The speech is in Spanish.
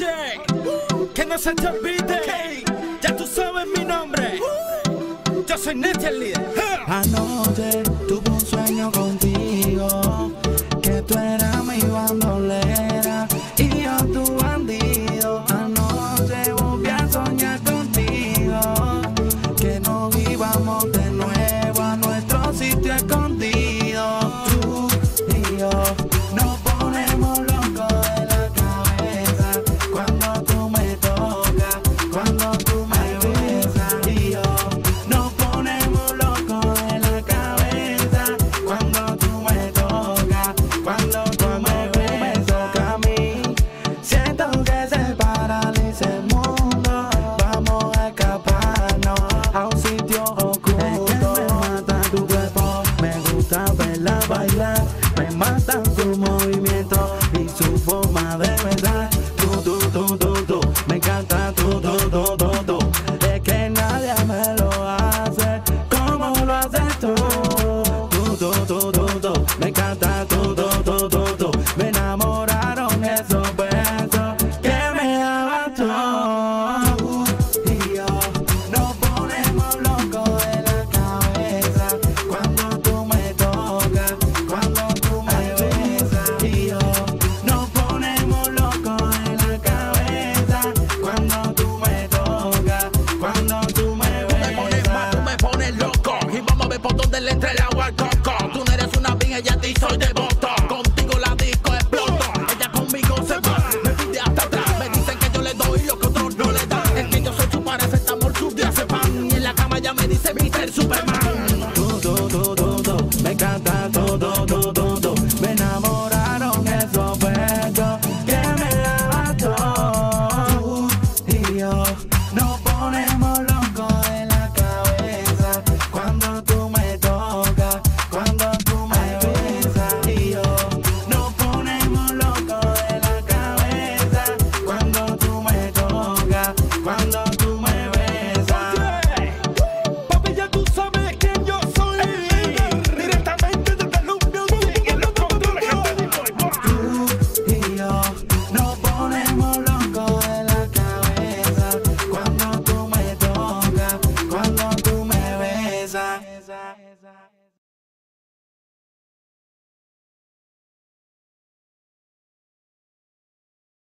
Oye, que no se te olvide, ya tú sabes mi nombre. Yo soy Neti el líder. Anoche tuve un sueño contigo, que tú eras mi bandolera y yo tu bandido. Anoche volví a soñar contigo, que nos íbamos de nuevo a nuestro sitio escondido. Tú y yo nos ponemos locos de la cabeza cuando tú me tocas, cuando tú me besas. Y yo nos ponemos locos de la cabeza cuando tú me tocas, cuando tú me besas. A mí siento que se paraliza el mundo. Vamos a escaparnos a un sitio oculto. Es que me mata tu cuerpo, me gusta verla bailar. Me matan su movimiento y su forma de besar. Tú, me encanta tú. Es que nadie me lo hace como lo haces tú. Tú, me encanta tú. Me enamoraron esos besos que me daban tú. Y yo nos ponemos locos de la cabeza cuando tú me tocas, cuando tú me besas. Y yo nos ponemos locos de la cabeza cuando tú me tocas, cuando tú me besas. Tú me pones loco y vamos a ver por dónde le entra el agua al coco. Tú no eres una virgen, ella ti soy devoto. Contigo la disco exploto, ella conmigo se va, me pide hasta atrás. Me dicen que yo le doy lo que otros no le dan. Es que yo soy su paracetamol, su diazepam. Y en la cama ya me dice Mr. Superman.